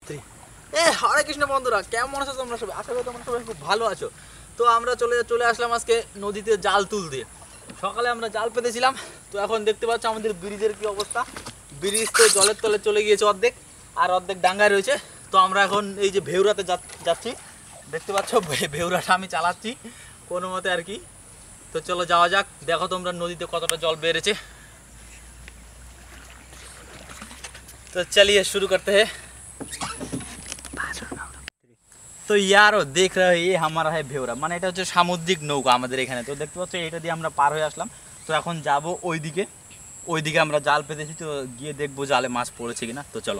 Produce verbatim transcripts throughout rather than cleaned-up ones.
এ হরে কৃষ্ণ বন্ধুরা, কেমন আছো তোমরা সবাই? আশা করি তোমরা সবাই খুব ভালো আছো। তো আমরা চলে চলে আসলাম আজকে নদীতে জাল তুলতে। সকালে আমরা জাল পেতেছিলাম, তো এখন দেখতে পাচ্ছ আমাদের ব্রিজের কি অবস্থা। ব্রিজ তো জলের তলে চলে গিয়েছে অর্ধেক, আর অর্ধেক ডাঙ্গায় রয়েছে। তো আমরা এখন এই যে ভেউরাতে যাচ্ছি, দেখতে পাচ্ছ ভেউরাটা আমি চালাচ্ছি কোনো মতে আর কি। তো চলো যাওয়া যাক, দেখো তোমরা নদীতে কতটা জল বেড়েছে। तो चलिए शुरू करते हैं। তো ইয়ারও দেখ रहे हो ये हमारा है ভেউরা, মানে এটা হচ্ছে সামুদ্রিক নৌকা আমাদের এখানে। তো দেখতে পাচ্ছ এটা দিয়ে আমরা পার হয়ে আসলাম। তো এখন যাব ওইদিকে, ওইদিকে আমরা জাল পেতেছি, তো গিয়ে দেখবো জালে মাছ পড়েছে কিনা। তো চলো।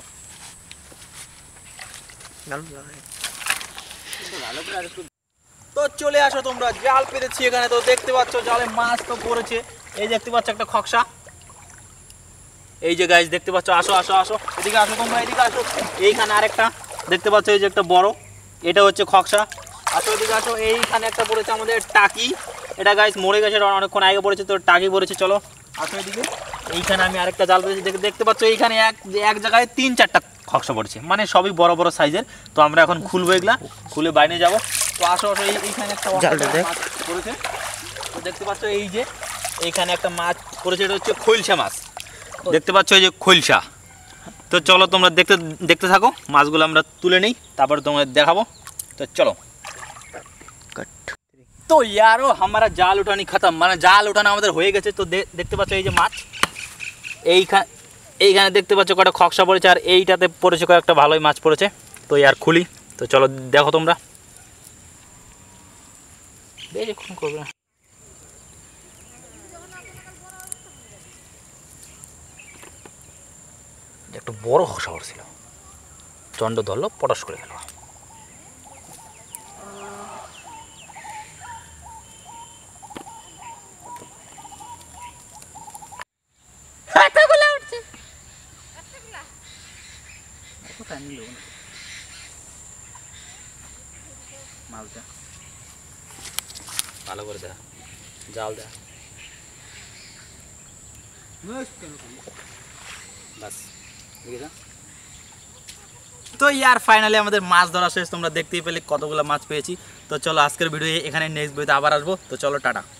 তো চলে আসো তোমরা, জাল পেতেছি এখানে। তো দেখতে পাচ্ছ জালে মাছ তো পড়েছে। এই দেখতে পাচ্ছ একটা খকসা, এই যে গাইস দেখতে পাচ্ছ। আসো আসো আসো এদিকে আসো তোমরা, এদিকে আসো। এইখানে আরেকটা দেখতে পাচ্ছ, এই যে একটা বড়, এটা হচ্ছে খকসা। আসো এদিকে আসো। এইখানে একটা পড়েছে আমাদের টাকি, এটা গাইস মরে গেছে, অনেকক্ষণ আগে পড়েছে, তো টাকি পড়েছে। চলো আসো এদিকে। এইখানে আমি আরেকটা জাল পেয়েছি, দেখতে পাচ্ছ এইখানে এক এক জায়গায় তিন চারটা খকসা পড়েছে, মানে সবই বড় বড় সাইজের। তো আমরা এখন খুলবো এগুলা, খুলে বাইরে যাব। তো আসো আসো এইখানে একটা মাছ পড়েছে, তো দেখতে পাচ্ছ এই যে এইখানে একটা মাছ পড়েছে, এটা হচ্ছে খৈলসা মাছ, দেখতে পাচ্ছ এই যে খৈলসা। তো চলো তোমরা দেখতে দেখতে থাকো, মাছগুলো আমরা তুলে নিই, তারপর তোমাদের দেখাবো। তো চলো। তো यारो हमारा জাল উঠানি খতম, মানে জাল উঠানো আমাদের হয়ে গেছে। তো দেখতে পাচ্ছ এই যে মাছ, এইখানে এইখানে দেখতে পাচ্ছ কটা খকসা পড়েছে, আর এইটাতে পড়েছে কয়েকটা ভালোই মাছ পড়েছে। তো ইয়ার খুলি, তো চলো দেখো তোমরা। বেশিক্ষণ করবে না, একটা বড় খসা পড়ছিল, চন্ড ধরলো, পটাশ করে গেল। মালটা ভালো করে দেখা, জাল দেখা বাস। তো ইয়ার ফাইনালি আমাদের মাছ ধরা শেষ। তোমরা দেখতেই পেলে কতগুলো মাছ পেয়েছি। তো চলো আজকের ভিডিও এখানে, নেক্সট ভিডিওতে আবার আসবো। তো চলো টাটা।